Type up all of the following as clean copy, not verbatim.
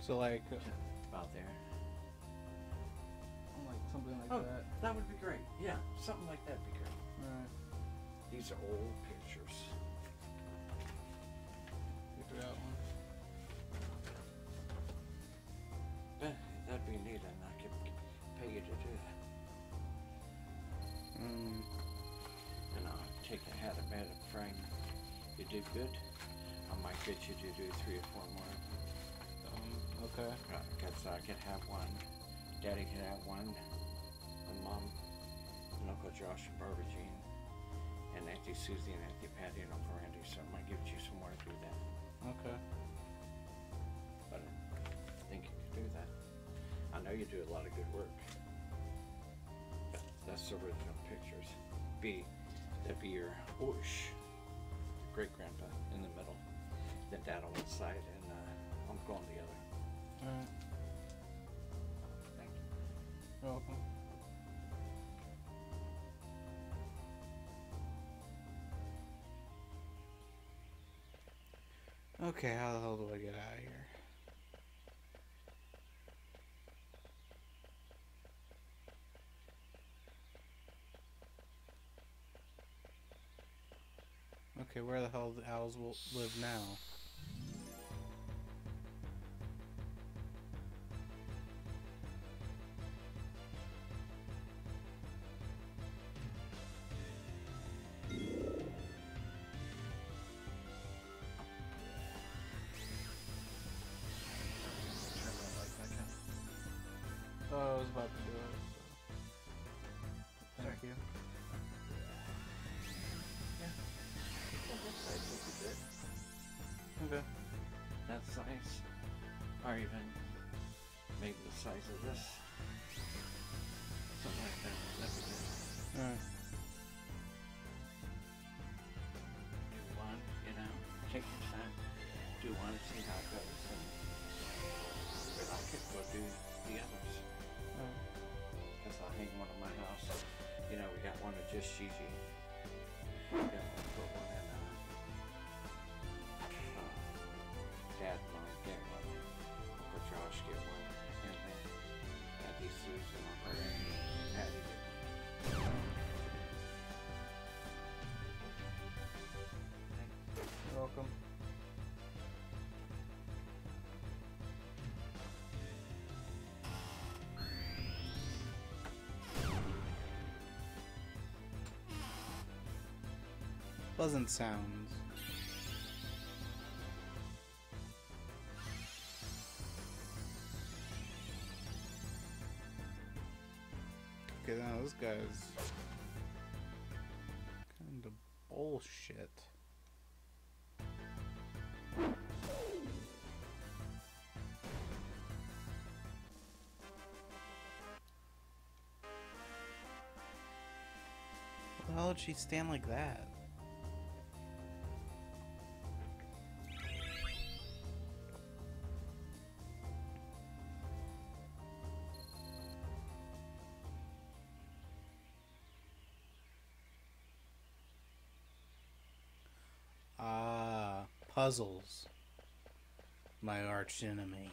So like, About there. like something like Oh, that. that would be great. Yeah, something like that would be great. Alright. These are old pictures. Figure out one. But that'd be neat, and I could pay you to do that. And I'll take a hat of it, Frank. You did good. I might get you to do 3 or 4 more. Okay. Because I could have one. Daddy could have one. And Mom, and Uncle Josh and Barbara Jean. And Auntie Susie and Auntie Patty and Uncle Randy. So I might give you some more to do that. Okay. But I think you could do that. I know you do a lot of good work. But that's the original pictures. That'd be your Oosh, great-grandpa in the middle. Then Dad on one side and Uncle on the other. Alright. Thank you. You're welcome. Okay, how the hell do I get out of here? Okay, where the hell the owls will live now? Turn that light back on. Oh, I was about to do it. So. Thank you. That size would be good. Okay. That size. Or even maybe the size of this. Something like that. That'd be good. Alright. Do one, take your time. Do one and see how it goes. But I could go do the others. Oh. Because I'll hang one in my house. We got one of just Gigi. We got one, put one in Dad might get one. Uncle Josh get one. And then Auntie Susan or her and Patty get one. You're welcome. Pleasant sounds. Okay, now this guy's kind of bullshit. Why the hell did she stand like that? Ah, puzzles. My arch enemy.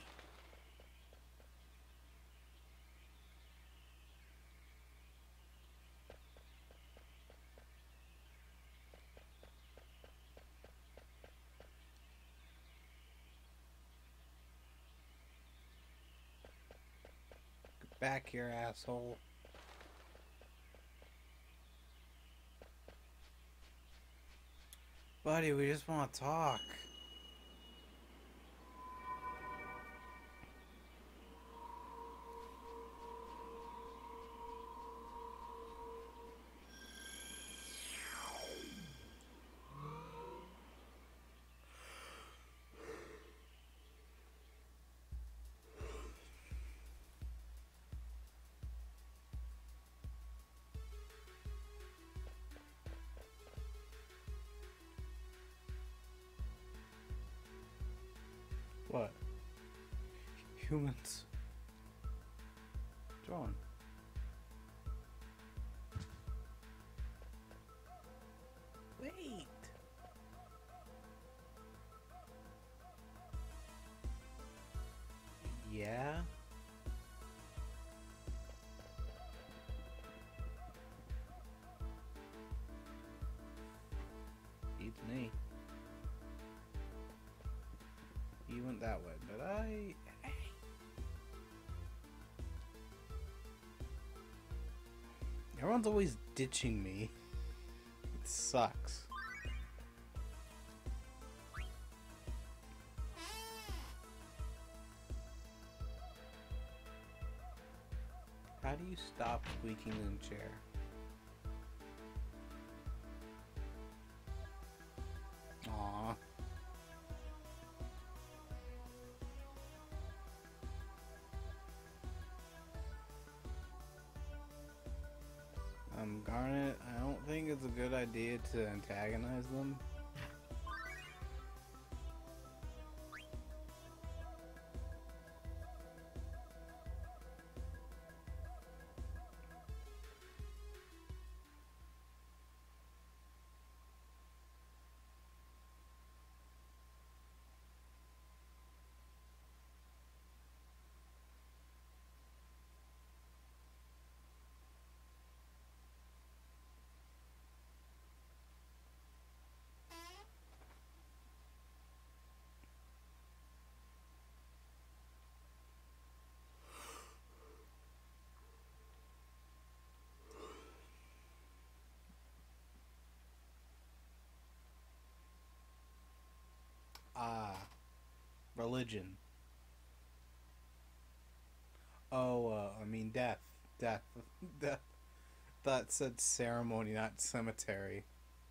Get back here, asshole. Buddy, we just want to talk. What? Humans. John. Wait. he went that way, but everyone's always ditching me. It sucks. How do you stop squeaking in the chair? Aww. Garnet, I don't think it's a good idea to antagonize them. Ah, religion. Oh, I mean death. Death. Death. That said ceremony, not cemetery.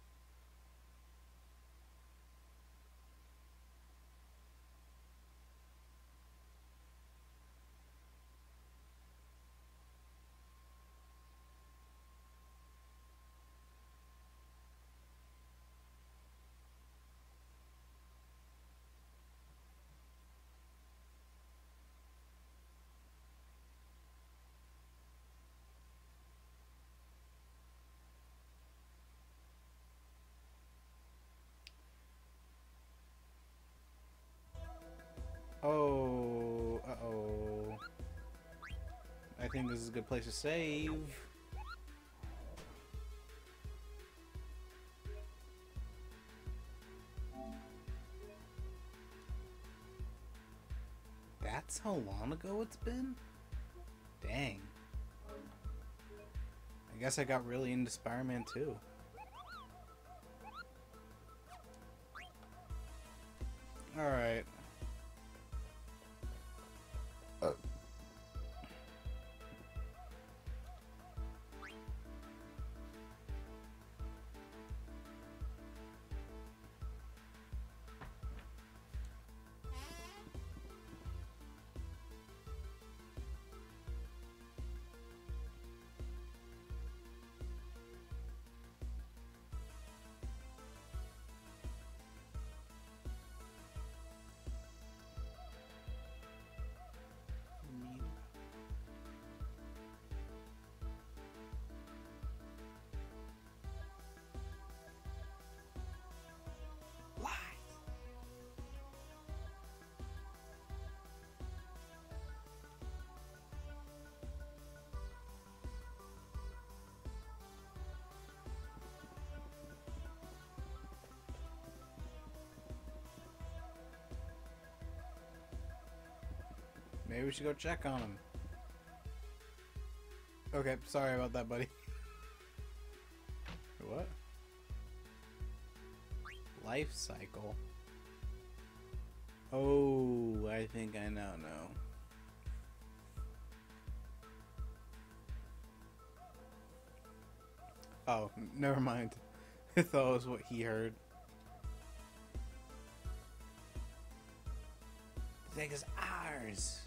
Oh, uh-oh. I think this is a good place to save. That's how long ago it's been? Dang. I guess I got really into Spider-Man 2. Alright. Maybe we should go check on him. Okay, sorry about that, buddy. What? Life cycle. Oh, I think I now know. Oh, never mind. I thought it was what he heard. The thing is ours.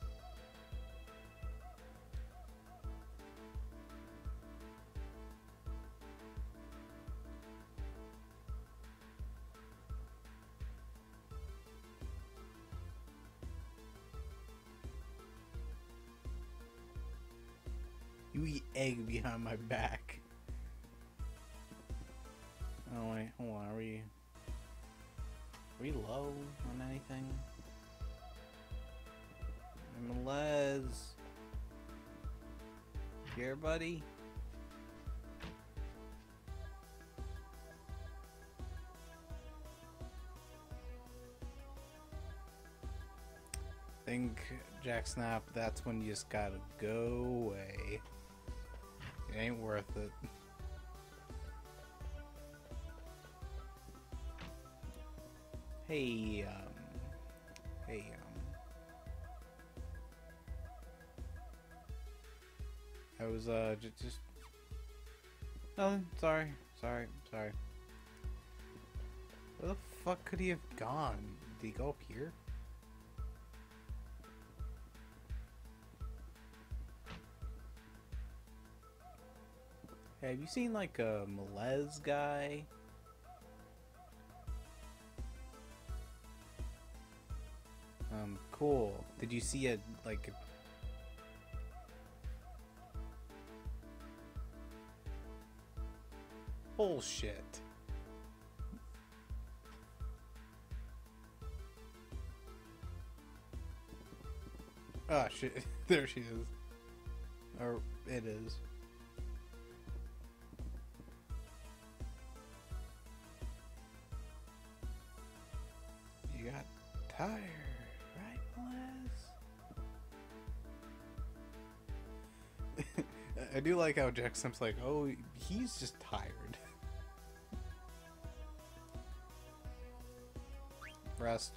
You eat egg behind my back. Oh wait, hold on, are we low on anything? Les. Here, buddy? think, Jack Snap, that's when you just gotta go away. It ain't worth it. Hey, I was, just... No, sorry. Where the fuck could he have gone? Did he go up here? Hey, have you seen, like, a Melez guy? Cool. Did you see a, like... Bullshit. Ah, shit. There she is. Or, it is. You got tired, right, Melez? I do like how Jack Simp's like, oh, he's just tired. Rest.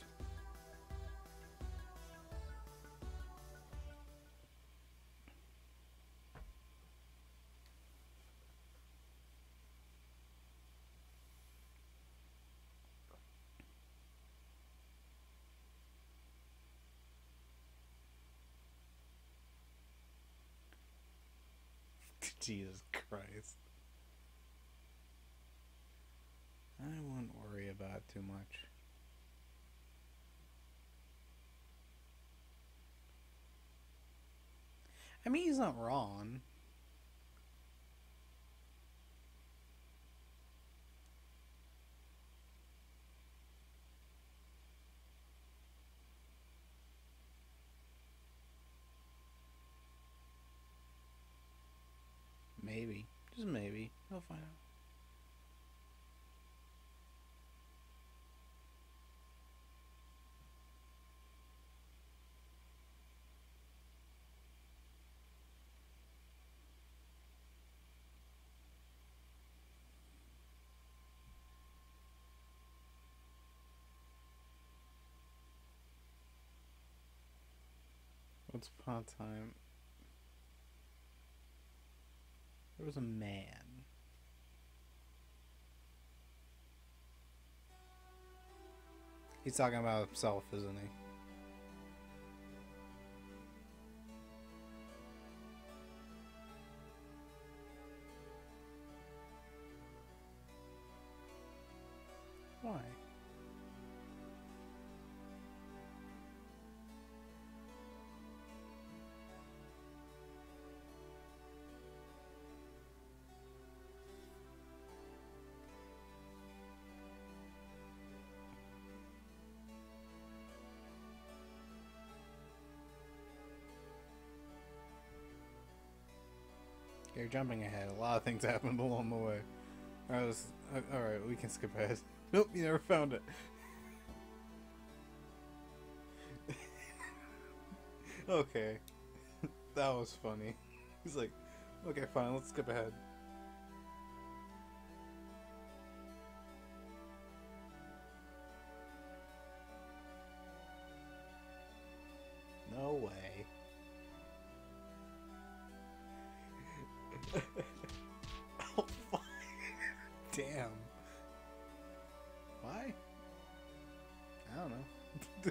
Jesus Christ. I won't worry about it too much. I mean, he's not wrong. Maybe. Just maybe. He'll find out. Once upon a time, there was a man. He's talking about himself, isn't he? Why? You're jumping ahead. A lot of things happened along the way. Alright, we can skip ahead. Nope, you never found it. Okay. That was funny. He's like, okay, fine, let's skip ahead. No way. Oh, fuck. Damn. Why? I don't know.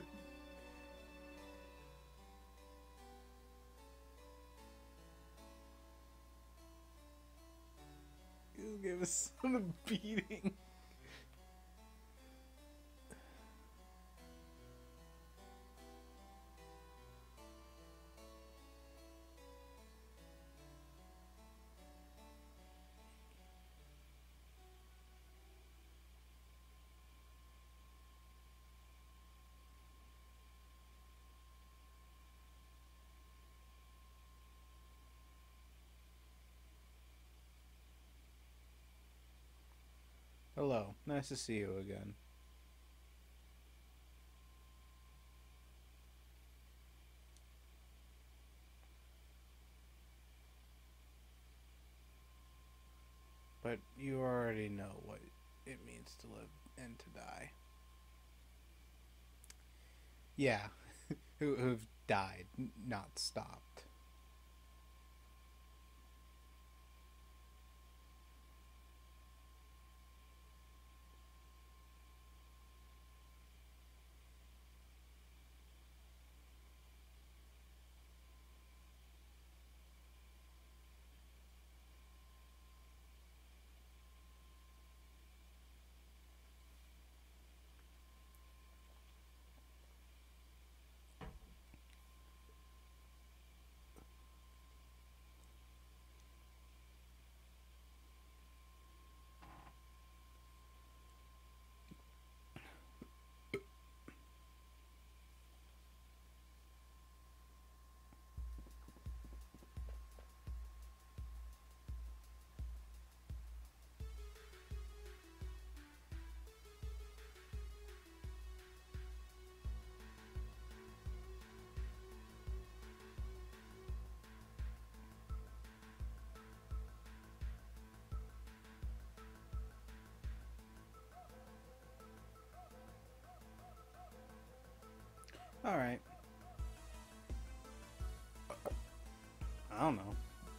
You gave his son a beating. Hello, nice to see you again. But you already know what it means to live and to die. Yeah, who've died, not stopped. Alright. I don't know.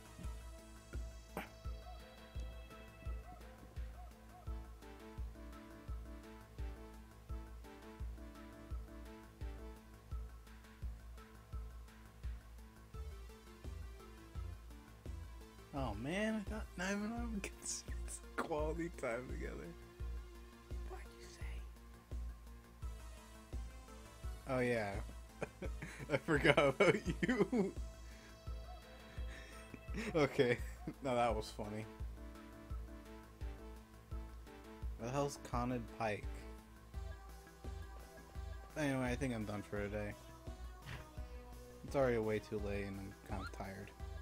Oh man, I thought not even I would get quality time together. What'd you say? Oh yeah. I forgot about you. Okay. No, that was funny. What the hell's Conid Pike? Anyway, I think I'm done for today. It's already way too late and I'm kind of tired.